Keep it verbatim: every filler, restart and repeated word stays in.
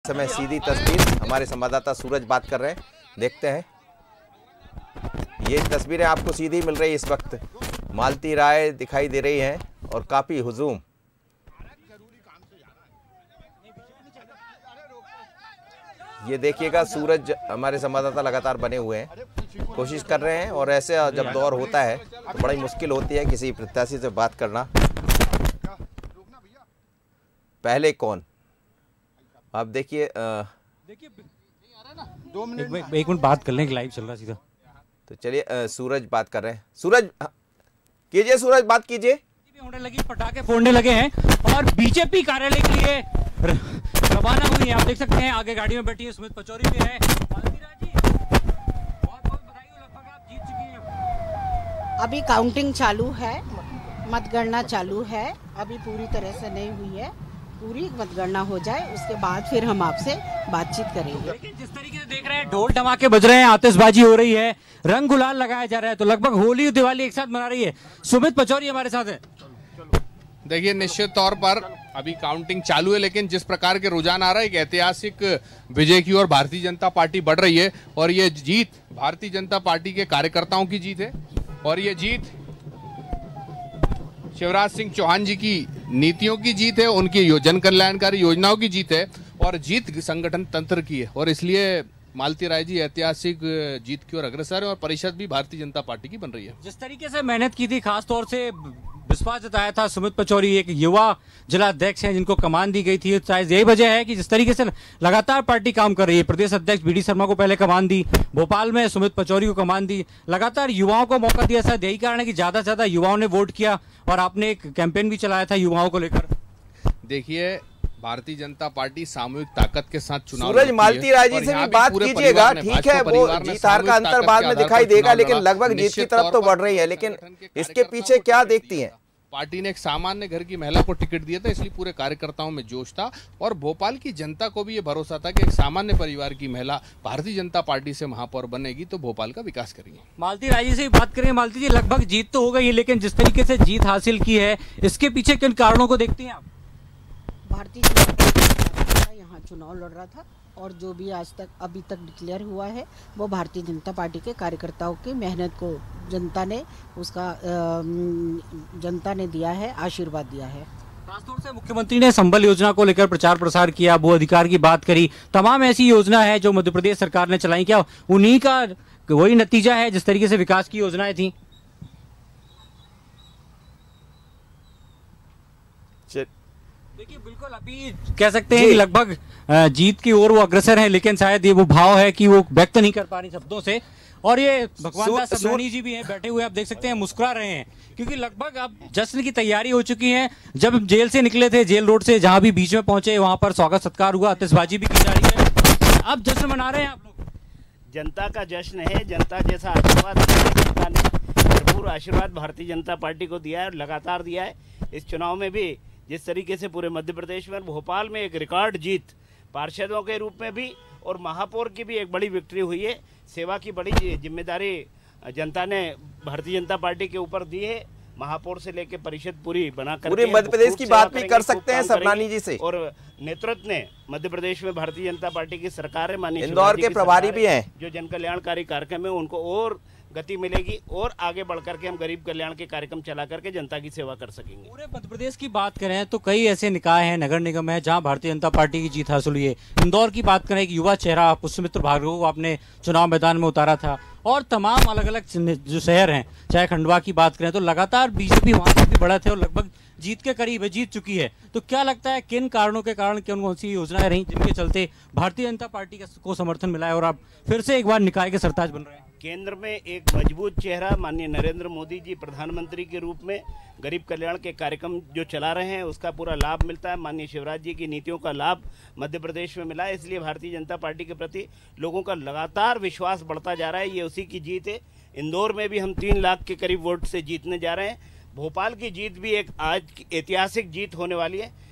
समय सीधी तस्वीर हमारे संवाददाता सूरज बात कर रहे हैं, देखते हैं। ये तस्वीरें आपको सीधी मिल रही है इस वक्त। मालती राय दिखाई दे रही हैं और काफी हुजूम। ये देखिएगा, सूरज हमारे संवाददाता लगातार बने हुए हैं, कोशिश कर रहे हैं। और ऐसे जब दौर होता है तो बड़ी मुश्किल होती है किसी प्रत्याशी से बात करना। पहले कौन, आप देखिए देखिए दो मिनट एक, एक मिनट बात कर लें, लाइव चल रहा सीधा। तो चलिए, सूरज बात कर रहे हैं। सूरज कीजिए, सूरज बात कीजिए। होने लगी, पटाखे फोड़ने लगे हैं और बीजेपी कार्यालय के लिए रवाना हुई है। आप देख सकते हैं आगे गाड़ी में बैठी है सुमित पचौरी भी है। मालती राय जी, बहुत बहुत बधाई हो, लगभग आप जीत चुकी हैं। अभी काउंटिंग चालू है, मतगणना चालू है, अभी पूरी तरह से नहीं हुई है। पूरी मतगणना हो जाए उसके बाद फिर हम आपसे बातचीत करेंगे। लेकिन जिस तरीके से देख रहे हैं, ढोल धमाके बज रहे हैं, आतिशबाजी हो रही है, रंग गुलाल लगाया जा रहा है, तो लगभग होली और दिवाली एक साथ मना रही है। सुमित पचौरी हमारे साथ है। देखिए, निश्चित तौर पर अभी काउंटिंग चालू है, लेकिन जिस प्रकार के रुझान आ रहा है, एक ऐतिहासिक विजय की ओर भारतीय जनता पार्टी बढ़ रही है। और ये जीत भारतीय जनता पार्टी के कार्यकर्ताओं की जीत है और ये जीत शिवराज सिंह चौहान जी की नीतियों की जीत है, उनकी जन कल्याणकारी योजनाओं की जीत है और जीत संगठन तंत्र की है। और इसलिए मालती राय जी ऐतिहासिक जीत की ओर अग्रसर है और परिषद भी भारतीय जनता पार्टी की बन रही है। जिस तरीके से मेहनत की थी, खास तौर से विश्वास जताया था सुमित पचौरी, एक युवा जिला अध्यक्ष हैं जिनको कमान दी गई थी। शायद यही वजह है कि जिस तरीके से लगातार पार्टी काम कर रही है। प्रदेश अध्यक्ष बी डी शर्मा को पहले कमान दी, भोपाल में सुमित पचौरी को कमान दी, लगातार युवाओं को मौका दिया। शायद यही कारण है कि ज्यादा से ज्यादा युवाओं ने वोट किया और आपने एक कैंपेन भी चलाया था युवाओं को लेकर। देखिए, भारतीय जनता पार्टी सामूहिक ताकत के साथ चुनाव सूरज, मालती राय जी से भी बात कीजिएगा। ठीक है, वो जीत हार का अंतर बाद में दिखाई देगा, लेकिन लगभग जीत की तरफ तो बढ़ रही है। लेकिन इसके पीछे क्या देखती हैं? पार्टी ने एक सामान्य घर की महिला को टिकट दिया था, इसलिए पूरे कार्यकर्ताओं में जोश था और भोपाल की जनता को भी ये भरोसा था कि एक सामान्य परिवार की महिला भारतीय जनता पार्टी से महापौर बनेगी तो भोपाल का विकास करेंगे। मालती राय जी से बात करें। मालती जी, लगभग जीत तो हो गई है, लेकिन जिस तरीके से जीत हासिल की है, इसके पीछे किन कारणों को देखती हैं आप? भारतीय जनता पार्टी यहाँ चुनाव लड़ रहा था और जो भी आज तक अभी तक डिक्लेयर हुआ है वो भारतीय जनता पार्टी के कार्यकर्ताओं की मेहनत को जनता ने उसका जनता ने दिया है, आशीर्वाद दिया है। खासतौर से मुख्यमंत्री ने संबल योजना को लेकर प्रचार प्रसार किया, वो अधिकार की बात करी। तमाम ऐसी योजना है जो मध्य प्रदेश सरकार ने चलाई, क्या उन्हीं का वही नतीजा है जिस तरीके से विकास की योजनाएं थी? देखिए, बिल्कुल अभी कह सकते हैं कि लगभग जीत की ओर वो अग्रसर है, लेकिन शायद ये वो भाव है कि वो व्यक्त नहीं कर पा रही शब्दों से। और ये भगवान दास सबरानी जी भी हैं बैठे हुए, आप देख सकते हैं मुस्कुरा रहे हैं, क्योंकि लगभग अब जश्न की तैयारी हो चुकी है। जब जेल से निकले थे, जेल रोड से जहां भी बीच में पहुंचे, वहां पर स्वागत सत्कार हुआ, आतिशबाजी भी की जा रही है। अब जश्न मना रहे हैं आप लोग। जनता का जश्न है, जनता जैसा आशीर्वाद जनता ने भरपूर आशीर्वाद भारतीय जनता पार्टी को दिया है और लगातार दिया है। इस चुनाव में भी जिस तरीके से पूरे मध्य प्रदेश में, भोपाल में एक रिकॉर्ड जीत पार्षदों के रूप में भी और महापौर की भी एक बड़ी विक्ट्री हुई है। सेवा की बड़ी जिम्मेदारी जनता ने भारतीय जनता पार्टी के ऊपर दी है। महापौर से लेकर परिषद पूरी बनाकर पूरे मध्य प्रदेश की बात भी कर सकते हैं सबरानी जी से। और नेतृत्व ने मध्य प्रदेश में भारतीय जनता पार्टी की सरकार है, माननीय इंदौर के प्रभारी भी हैं, जो जन कल्याणकारी कार्यक्रम है उनको और गति मिलेगी और आगे बढ़ करके हम गरीब कल्याण के कार्यक्रम चला करके जनता की सेवा कर सकेंगे। पूरे मध्य प्रदेश की बात करें तो कई ऐसे निकाय हैं, नगर निगम है, जहां भारतीय जनता पार्टी की जीत हासिल हुई है। इंदौर की बात करें, एक युवा चेहरा पुष्पमित्र भार्गव को आपने चुनाव मैदान में उतारा था, और तमाम अलग अलग जो शहर हैं, चाहे खंडवा की बात करें तो लगातार बीजेपी वहां से भी बढ़त है और लगभग जीत के करीब है, जीत चुकी है। तो क्या लगता है किन कारणों के कारण कौन कौन सी योजनाएं रही जिनके चलते भारतीय जनता पार्टी को समर्थन मिला है और आप फिर से एक बार निकाय के सरताज बन रहे हैं? केंद्र में एक मजबूत चेहरा माननीय नरेंद्र मोदी जी प्रधानमंत्री के रूप में गरीब कल्याण के कार्यक्रम जो चला रहे हैं उसका पूरा लाभ मिलता है। माननीय शिवराज जी की नीतियों का लाभ मध्य प्रदेश में मिला है, इसलिए भारतीय जनता पार्टी के प्रति लोगों का लगातार विश्वास बढ़ता जा रहा है। ये उसी की जीत है। इंदौर में भी हम तीन लाख के करीब वोट से जीतने जा रहे हैं। भोपाल की जीत भी एक आज ऐतिहासिक जीत होने वाली है।